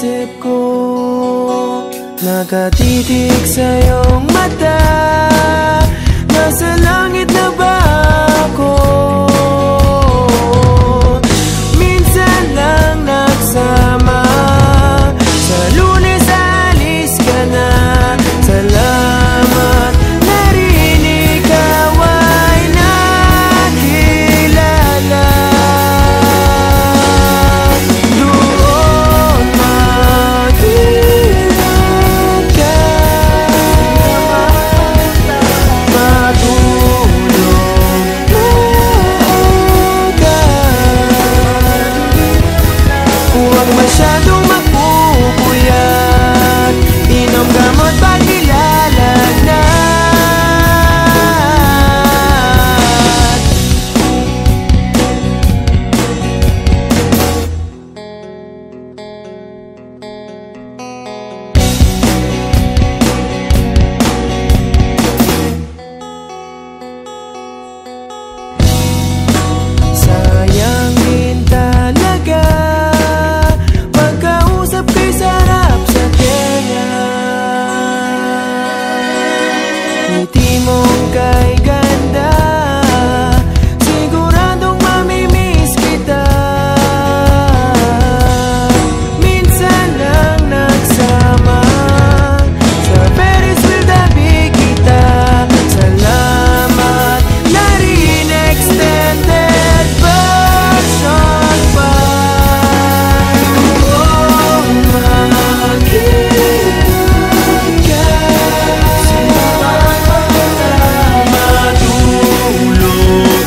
isip ko, nakatitig sa iyong mata. Nasa langit na ba ako? Minsan lang nagsama, sa Lunes alis ka na. Salamat, narinig ikaw ay nakilala. Doon mag-ingat ka, matulog maaga. Huwag masyadong magpupuyat, inom gamot pag nilalagnat. Sayang din talaga, pagkausap kay sarap sa tenga. Ngiti mong kay ganda, siguradong mamimiss kita. Minsan lang nagsama, sa Ferris wheel tabi kita. Salamat, narin extended version pa. Doon mag-ingat ka, matulog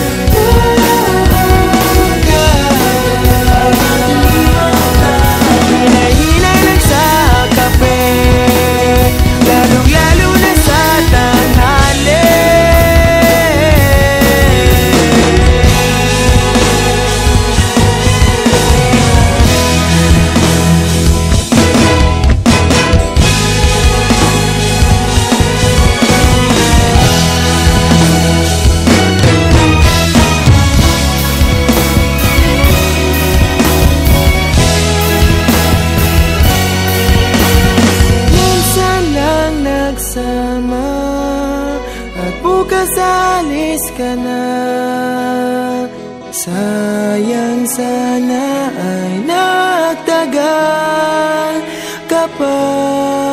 maaga. Hinay-hinay lang sa kape, lalong-lalo na sa tanghali. Minsan lang nagsama, at bukas alis ka na. Sayang sana ay nagtagal ka pa.